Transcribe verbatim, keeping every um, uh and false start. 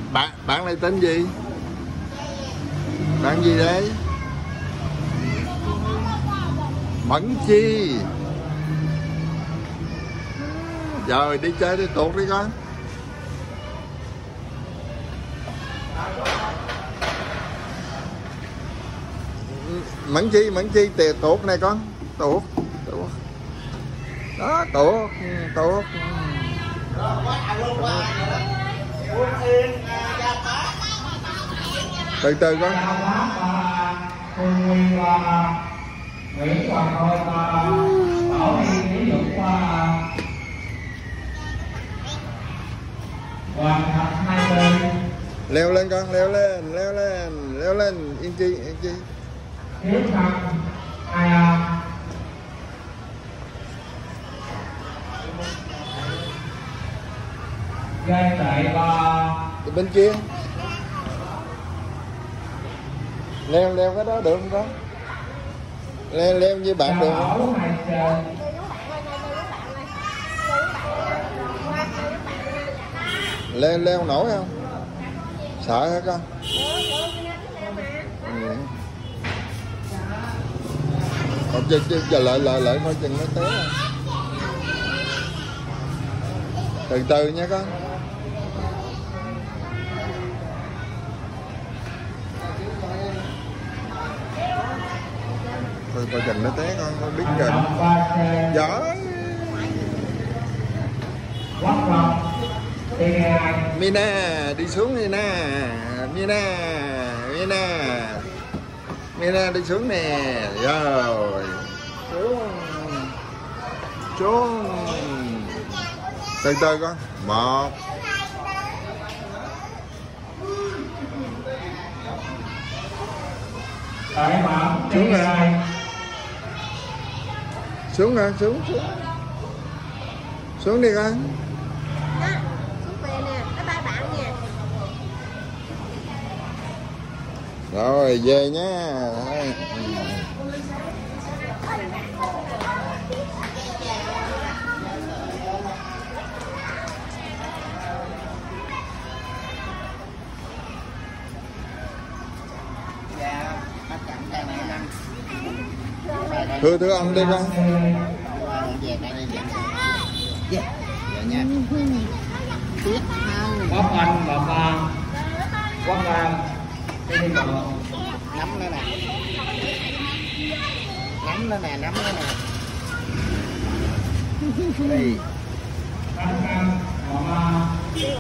bạn bạn này tên gì? Bạn gì đấy? Mẫn Chi. Rồi đi chơi đi, tuột đi con. Mẫn Chi, Mẫn Chi tìa tuột này con. Tuột, tuột. Đó, tuột, tuột. Từ từ con. Leo lên con, leo lên, leo lên, leo lên, Yên Chi, Yên Chi. Gây tại ba bên kia. Leo leo cái đó được không con? Leo leo như bạn được không? Leo leo nổi không? Sợ hả con? Ừ. Còn chờ, chờ, chờ lợi lợi lợi thôi chừng nó té à. Từ từ nha con. Thôi coi chừng nó té con, con biết rồi. Giỏi. Mina đi xuống Mina. Mina Mina Mina đi xuống nè. Rồi xuống xuống. Từ từ con. Một. Xuống nè. Xuống nè, xuống xuống. Xuống đi con. Rồi về nha. Thưa thưa ông đi con. Quốc Anh và ba Quốc Anh nắm nữa nè, nắm nữa nè, nắm nữa nè. Đây.